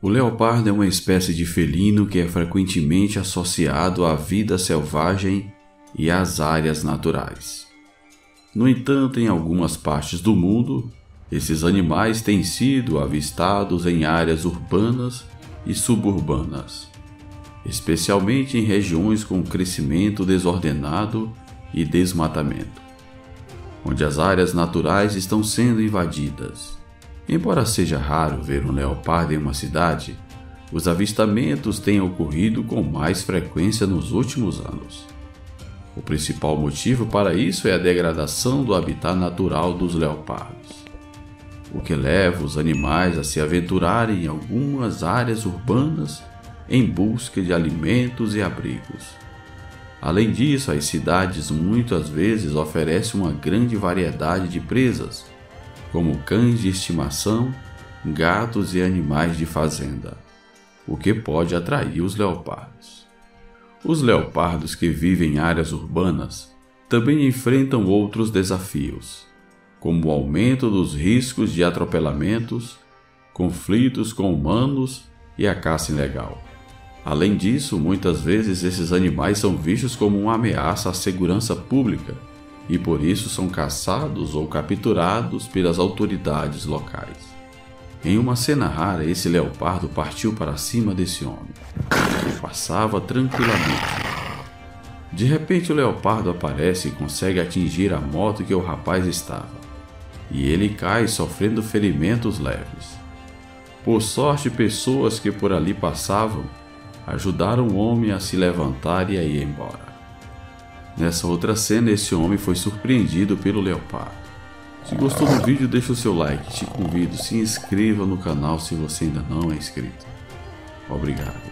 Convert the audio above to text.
O leopardo é uma espécie de felino que é frequentemente associado à vida selvagem e às áreas naturais. No entanto, em algumas partes do mundo, esses animais têm sido avistados em áreas urbanas e suburbanas, especialmente em regiões com crescimento desordenado e desmatamento, onde as áreas naturais estão sendo invadidas. Embora seja raro ver um leopardo em uma cidade, os avistamentos têm ocorrido com mais frequência nos últimos anos. O principal motivo para isso é a degradação do habitat natural dos leopardos, o que leva os animais a se aventurarem em algumas áreas urbanas em busca de alimentos e abrigos. Além disso, as cidades muitas vezes oferecem uma grande variedade de presas, como cães de estimação, gatos e animais de fazenda, o que pode atrair os leopardos. Os leopardos que vivem em áreas urbanas também enfrentam outros desafios, como o aumento dos riscos de atropelamentos, conflitos com humanos e a caça ilegal. Além disso, muitas vezes esses animais são vistos como uma ameaça à segurança pública e por isso são caçados ou capturados pelas autoridades locais. Em uma cena rara, esse leopardo partiu para cima desse homem, que passava tranquilamente. De repente, o leopardo aparece e consegue atingir a moto que o rapaz estava, e ele cai sofrendo ferimentos leves. Por sorte, pessoas que por ali passavam ajudaram o homem a se levantar e a ir embora. Nessa outra cena, esse homem foi surpreendido pelo leopardo. Se gostou do vídeo, deixa o seu like, te convido, se inscreva no canal se você ainda não é inscrito. Obrigado.